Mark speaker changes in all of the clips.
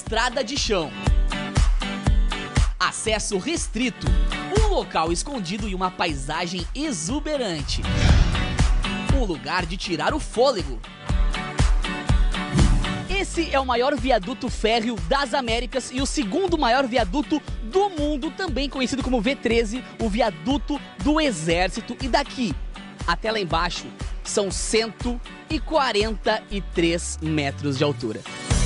Speaker 1: estrada de chão. Acesso restrito, um local escondido e uma paisagem exuberante. Um lugar de tirar o fôlego. Esse é o maior viaduto férreo das Américas e o segundo maior viaduto do mundo, também conhecido como V13, o viaduto do Exército. E daqui até lá embaixo são 143 metros de altura.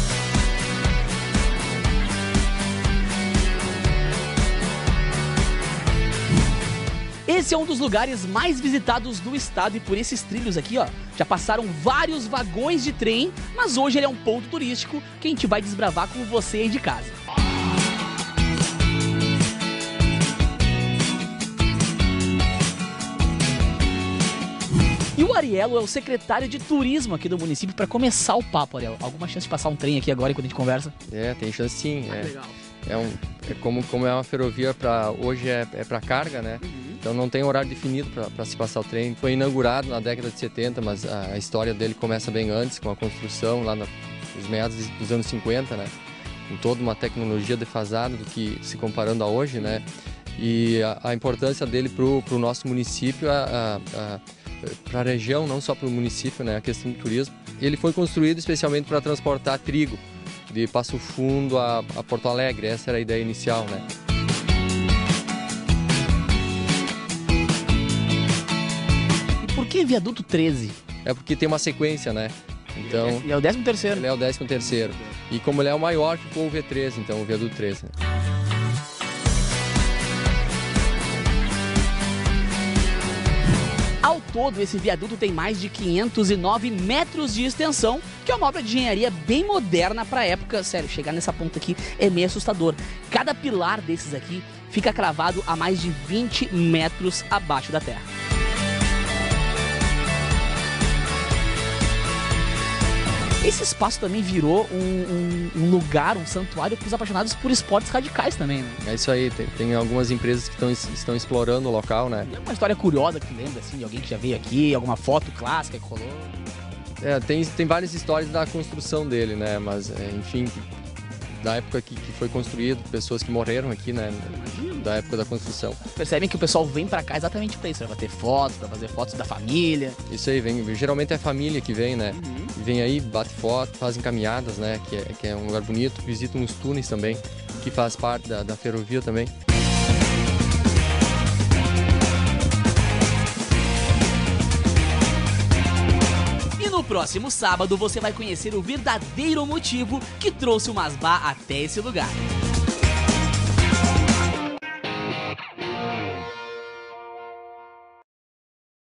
Speaker 1: Esse é um dos lugares mais visitados do estado e por esses trilhos aqui, ó, já passaram vários vagões de trem, mas hoje ele é um ponto turístico que a gente vai desbravar com você aí de casa. E o Arielo é o secretário de turismo aqui do município. Para começar o papo, Arielo, alguma chance de passar um trem aqui agora enquanto a gente conversa?
Speaker 2: Tem chance sim.
Speaker 1: Legal.
Speaker 2: Como é uma ferrovia hoje é para carga, né? Então não tem horário definido para se passar o trem. Foi inaugurado na década de 70, mas a história dele começa bem antes, com a construção lá nos meados dos anos 50, né? Com toda uma tecnologia defasada do que se comparando a hoje, né? E a importância dele para o nosso município, para a região, não só para o município, né? A questão do turismo. Ele foi construído especialmente para transportar trigo de Passo Fundo a Porto Alegre. Essa era a ideia inicial, né?
Speaker 1: Por que viaduto 13?
Speaker 2: É porque tem uma sequência, né? Então,
Speaker 1: E é o 13º.
Speaker 2: ele é o 13º. E como ele é o maior, ficou o V13, então o viaduto 13.
Speaker 1: Ao todo, esse viaduto tem mais de 509 metros de extensão, que é uma obra de engenharia bem moderna para a época. Sério, chegar nessa ponta aqui é meio assustador. Cada pilar desses aqui fica cravado a mais de 20 metros abaixo da terra. Esse espaço também virou um lugar, um santuário para os apaixonados por esportes radicais também, né?
Speaker 2: É isso aí, tem algumas empresas que estão explorando o local, né?
Speaker 1: Tem uma história curiosa que lembra, assim, de alguém que já veio aqui, alguma foto clássica que rolou?
Speaker 2: Tem várias histórias da construção dele, né? Mas, enfim, da época que foi construído, pessoas que morreram aqui, né? Da época da construção.
Speaker 1: Percebem que o pessoal vem pra cá exatamente pra isso, pra ter fotos, pra fazer fotos da família.
Speaker 2: Isso aí, geralmente é a família que vem, né? Vem aí, bate foto, fazem caminhadas, né? Que é um lugar bonito, visitam os túneis também, que faz parte da ferrovia também.
Speaker 1: E no próximo sábado você vai conhecer o verdadeiro motivo que trouxe o Masbá até esse lugar.